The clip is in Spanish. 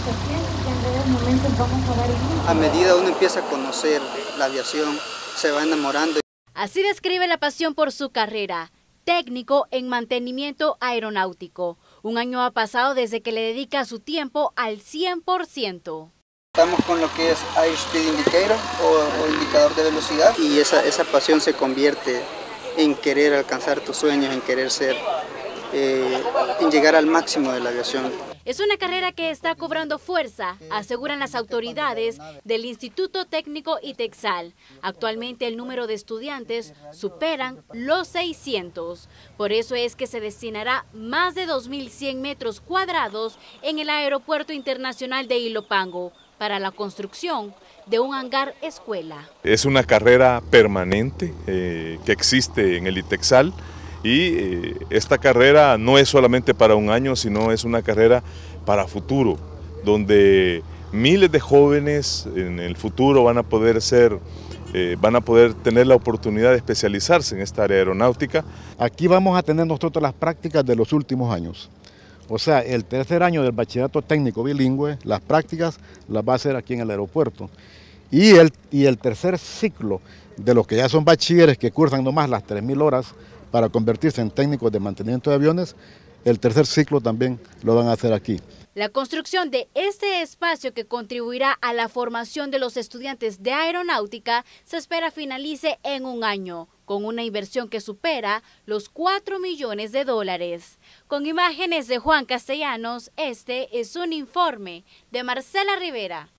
piensa que en breves momentos vamos a dar inicio? A medida uno empieza a conocer la aviación, se va enamorando. Así describe la pasión por su carrera, técnico en mantenimiento aeronáutico. Un año ha pasado desde que le dedica su tiempo al 100%. Estamos con lo que es Airspeed Indicator o indicador de velocidad, y esa pasión se convierte en querer alcanzar tus sueños, en querer ser, en llegar al máximo de la aviación. Es una carrera que está cobrando fuerza, aseguran las autoridades del Instituto Técnico ITEXAL. Actualmente el número de estudiantes superan los 600. Por eso es que se destinará más de 2.100 metros cuadrados en el Aeropuerto Internacional de Ilopango para la construcción de un hangar escuela. Es una carrera permanente que existe en el ITEXAL. Y esta carrera no es solamente para un año, sino es una carrera para futuro, donde miles de jóvenes en el futuro van a poder tener la oportunidad de especializarse en esta área aeronáutica. Aquí vamos a tener nosotros las prácticas de los últimos años. O sea, el tercer año del bachillerato técnico bilingüe, las prácticas las va a hacer aquí en el aeropuerto. Y el tercer ciclo de los que ya son bachilleres que cursan nomás las 3.000 horas, para convertirse en técnicos de mantenimiento de aviones, el tercer ciclo también lo van a hacer aquí. La construcción de este espacio que contribuirá a la formación de los estudiantes de aeronáutica se espera finalice en un año, con una inversión que supera los 4 millones de dólares. Con imágenes de Juan Castellanos, este es un informe de Marcela Rivera.